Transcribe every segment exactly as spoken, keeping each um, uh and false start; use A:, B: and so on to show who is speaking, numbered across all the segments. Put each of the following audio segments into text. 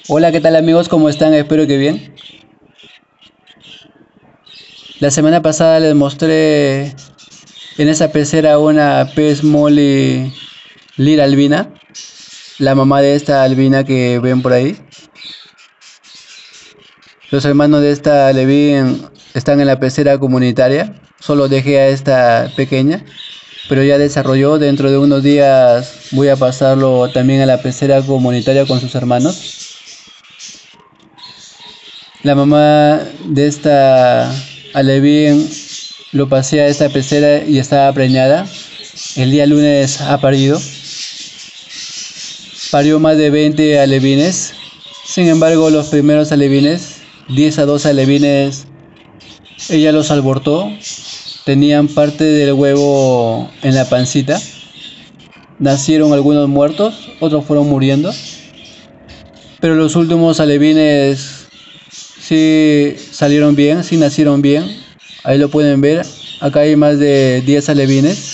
A: Hola, ¿qué tal amigos? ¿Cómo están? Espero que bien. La semana pasada les mostré en esa pecera una pez Molly Lira albina, la mamá de esta albina que ven por ahí. Los hermanos de esta Levin están en la pecera comunitaria. Solo dejé a esta pequeña, pero ya desarrolló. Dentro de unos días voy a pasarlo también a la pecera comunitaria con sus hermanos. La mamá de esta alevín lo pasé a esta pecera y estaba preñada. El día lunes ha parido. Parió más de veinte alevines. Sin embargo, los primeros alevines, diez a doce alevines, ella los abortó. Tenían parte del huevo en la pancita. Nacieron algunos muertos, otros fueron muriendo. Pero los últimos alevines sí salieron bien, sí nacieron bien. Ahí lo pueden ver. Acá hay más de diez alevines.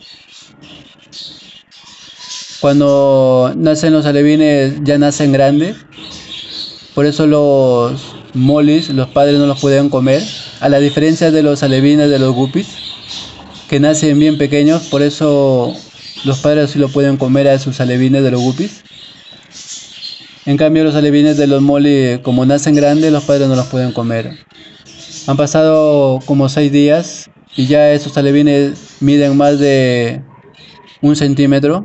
A: Cuando nacen los alevines ya nacen grandes. Por eso los molis, los padres no los pueden comer. A la diferencia de los alevines de los guppies, que nacen bien pequeños. Por eso los padres sí lo pueden comer a sus alevines de los guppies. En cambio los alevines de los molis, como nacen grandes, los padres no los pueden comer. Han pasado como seis días y ya esos alevines miden más de un centímetro.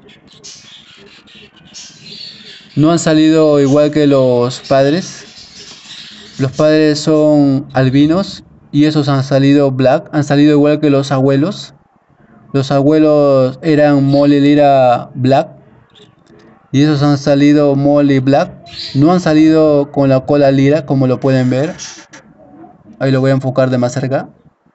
A: No han salido igual que los padres. Los padres son albinos y esos han salido black. Han salido igual que los abuelos. Los abuelos eran Molly Lira black y esos han salido Molly black. No han salido con la cola lira, como lo pueden ver. Ahí lo voy a enfocar de más cerca.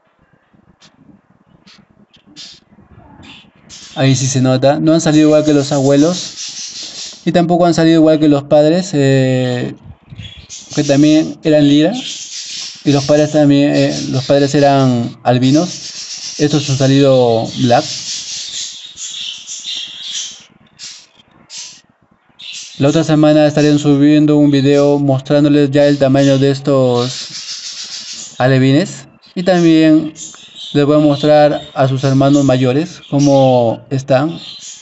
A: Ahí sí se nota. No han salido igual que los abuelos. Y tampoco han salido igual que los padres. Eh, que también eran lira. Y los padres también. Eh, los padres eran albinos. Estos han salido black. La otra semana estarían subiendo un video mostrándoles ya el tamaño de estos alevines. Y también les voy a mostrar a sus hermanos mayores cómo están,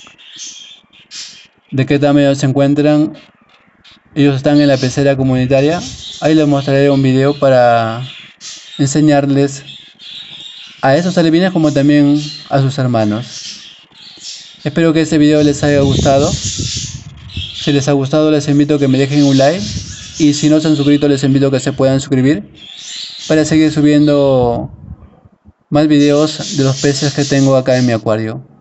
A: de qué tamaño se encuentran. Ellos están en la pecera comunitaria. Ahí les mostraré un video para enseñarles a esos alevines como también a sus hermanos. Espero que este video les haya gustado. Si les ha gustado, les invito a que me dejen un like. Y si no se han suscrito, les invito a que se puedan suscribir para seguir subiendo más videos de los peces que tengo acá en mi acuario.